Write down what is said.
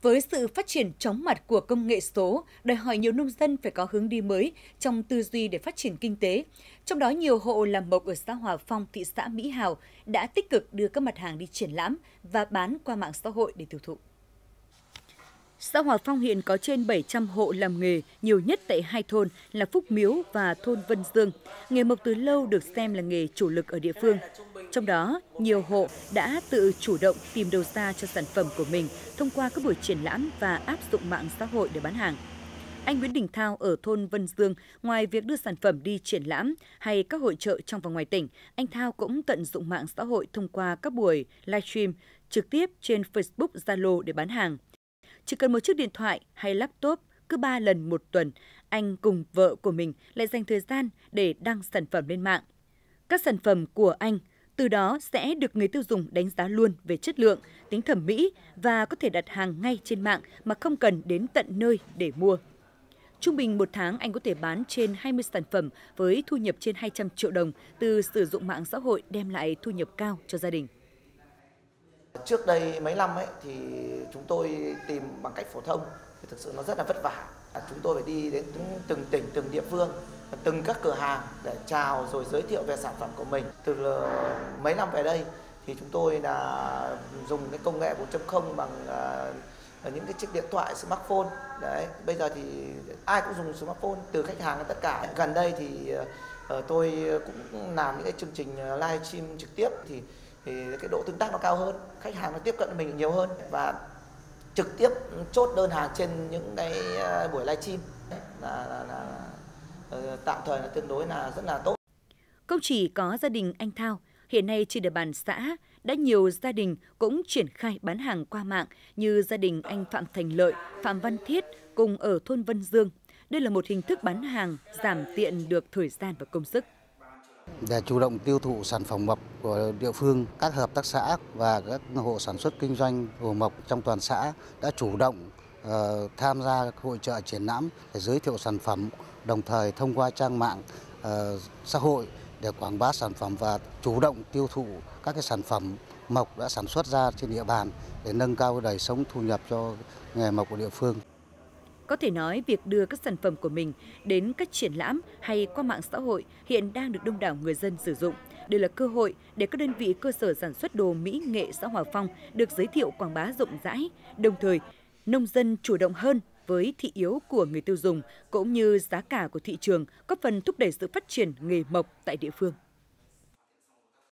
Với sự phát triển chóng mặt của công nghệ số, đòi hỏi nhiều nông dân phải có hướng đi mới trong tư duy để phát triển kinh tế. Trong đó, nhiều hộ làm mộc ở xã Hòa Phong, thị xã Mỹ Hào đã tích cực đưa các mặt hàng đi triển lãm và bán qua mạng xã hội để tiêu thụ. Xã Hòa Phong hiện có trên 700 hộ làm nghề, nhiều nhất tại hai thôn là Phúc Miếu và thôn Vân Dương. Nghề mộc từ lâu được xem là nghề chủ lực ở địa phương. Trong đó, nhiều hộ đã tự chủ động tìm đầu ra cho sản phẩm của mình thông qua các buổi triển lãm và áp dụng mạng xã hội để bán hàng. Anh Nguyễn Đình Thao ở thôn Vân Dương, ngoài việc đưa sản phẩm đi triển lãm hay các hội chợ trong và ngoài tỉnh, anh Thao cũng tận dụng mạng xã hội thông qua các buổi livestream trực tiếp trên Facebook, Zalo để bán hàng. Chỉ cần một chiếc điện thoại hay laptop, cứ 3 lần một tuần, anh cùng vợ của mình lại dành thời gian để đăng sản phẩm lên mạng. Các sản phẩm của anh từ đó sẽ được người tiêu dùng đánh giá luôn về chất lượng, tính thẩm mỹ và có thể đặt hàng ngay trên mạng mà không cần đến tận nơi để mua. Trung bình một tháng anh có thể bán trên 20 sản phẩm với thu nhập trên 200 triệu đồng từ sử dụng mạng xã hội đem lại thu nhập cao cho gia đình. Trước đây mấy năm thì chúng tôi tìm bằng cách phổ thông thì thực sự nó rất là vất vả. Chúng tôi phải đi đến từng tỉnh, từng địa phương, từng các cửa hàng để chào rồi giới thiệu về sản phẩm của mình. Từ mấy năm về đây thì chúng tôi là dùng cái công nghệ 4.0 bằng những cái chiếc điện thoại smartphone. Đấy, bây giờ thì ai cũng dùng smartphone, từ khách hàng đến tất cả. Gần đây thì tôi cũng làm những cái chương trình livestream trực tiếp thì cái độ tương tác nó cao hơn, khách hàng nó tiếp cận mình nhiều hơn và trực tiếp chốt đơn hàng trên những cái buổi livestream là tạm thời là tương đối là rất là tốt. Không chỉ có gia đình anh Thao, hiện nay trên địa bàn xã đã nhiều gia đình cũng triển khai bán hàng qua mạng như gia đình anh Phạm Thành Lợi, Phạm Văn Thiết cùng ở thôn Vân Dương. Đây là một hình thức bán hàng giảm tiện được thời gian và công sức. Để chủ động tiêu thụ sản phẩm mộc của địa phương, các hợp tác xã và các hộ sản xuất kinh doanh hồ mộc trong toàn xã đã chủ động tham gia hội chợ triển lãm để giới thiệu sản phẩm, đồng thời thông qua trang mạng xã hội để quảng bá sản phẩm và chủ động tiêu thụ các cái sản phẩm mộc đã sản xuất ra trên địa bàn để nâng cao đời sống thu nhập cho nghề mộc của địa phương. Có thể nói, việc đưa các sản phẩm của mình đến các triển lãm hay qua mạng xã hội hiện đang được đông đảo người dân sử dụng. Đây là cơ hội để các đơn vị cơ sở sản xuất đồ mỹ nghệ xã Hòa Phong được giới thiệu quảng bá rộng rãi, đồng thời nông dân chủ động hơn với thị yếu của người tiêu dùng cũng như giá cả của thị trường, góp phần thúc đẩy sự phát triển nghề mộc tại địa phương.